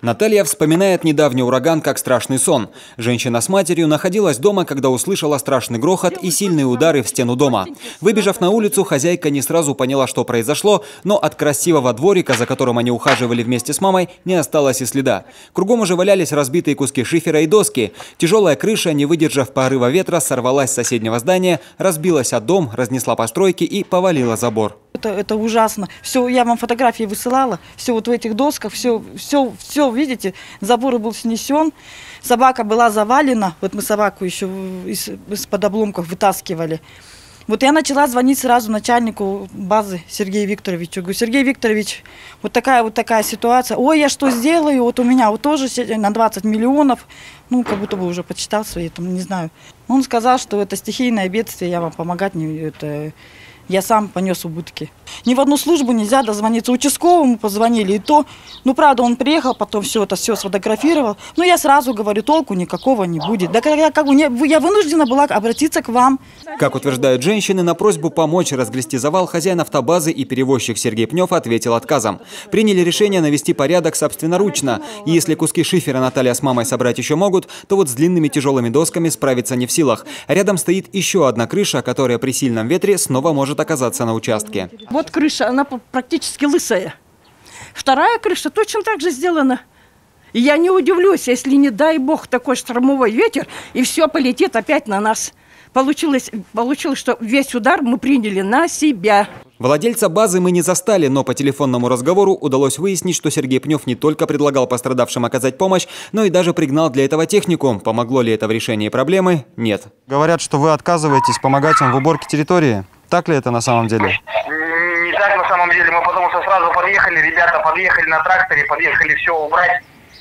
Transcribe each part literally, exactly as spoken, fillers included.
Наталья вспоминает недавний ураган как страшный сон. Женщина с матерью находилась дома, когда услышала страшный грохот и сильные удары в стену дома. Выбежав на улицу, хозяйка не сразу поняла, что произошло, но от красивого дворика, за которым они ухаживали вместе с мамой, не осталось и следа. Кругом уже валялись разбитые куски шифера и доски. Тяжелая крыша, не выдержав порыва ветра, сорвалась с соседнего здания, разбилась о дом, разнесла постройки и повалила забор. Это, это ужасно. Все, я вам фотографии высылала, все вот в этих досках, все, все, все, видите, забор был снесен, собака была завалена, вот мы собаку еще из, из-под обломков вытаскивали. Вот я начала звонить сразу начальнику базы Сергею Викторовичу. Говорю: Сергей Викторович, вот такая вот такая ситуация. Ой, я что сделаю? Вот у меня вот тоже на двадцать миллионов. Ну, как будто бы уже почитал свои, там, не знаю. Он сказал, что это стихийное бедствие, я вам помогать не... Это, я сам понес убытки. Ни в одну службу нельзя дозвониться. Участковому позвонили, и то. Ну, правда, он приехал, потом все это все сфотографировал. Но я сразу говорю, толку никакого не будет. Да я, как бы, не, я вынуждена была обратиться к вам. Как утверждают женщины, на просьбу помочь разгрести завал хозяин автобазы и перевозчик Сергей Пнев ответил отказом. Приняли решение навести порядок собственноручно. И если куски шифера Наталья с мамой собрать еще могут, то вот с длинными тяжелыми досками справиться не в силах. Рядом стоит еще одна крыша, которая при сильном ветре снова может оказаться на участке. Вот крыша, она практически лысая. Вторая крыша точно так же сделана. И я не удивлюсь, если, не дай бог, такой штормовой ветер, и все полетит опять на нас. Получилось, получилось, что весь удар мы приняли на себя. Владельца базы мы не застали, но по телефонному разговору удалось выяснить, что Сергей Пнев не только предлагал пострадавшим оказать помощь, но и даже пригнал для этого технику. Помогло ли это в решении проблемы? Нет. Говорят, что вы отказываетесь помогать им в уборке территории. Так ли это на самом деле? Не так на самом деле. Мы потому что сразу подъехали, ребята подъехали на тракторе, подъехали все убрать.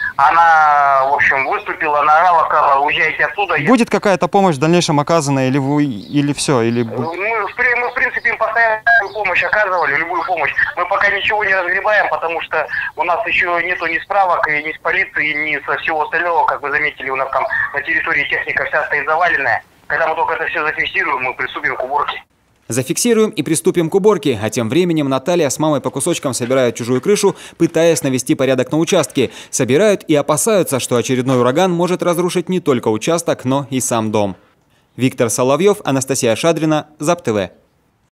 Она, в общем, выступила, наорала, сказала: уезжайте отсюда. Будет какая-то помощь в дальнейшем оказана, или вы, или все, или... Мы, мы, в принципе, им постоянно помощь оказывали, любую помощь. Мы пока ничего не разгребаем, потому что у нас еще нету ни справок, и ни с полиции, ни со всего остального. Как вы заметили, у нас там на территории техника вся стоит заваленная. Когда мы только это все зафиксируем, мы приступим к уборке. Зафиксируем и приступим к уборке, а тем временем Наталья с мамой по кусочкам собирают чужую крышу, пытаясь навести порядок на участке. Собирают и опасаются, что очередной ураган может разрушить не только участок, но и сам дом. Виктор Соловьев, Анастасия Шадрина, ЗАП-ТВ.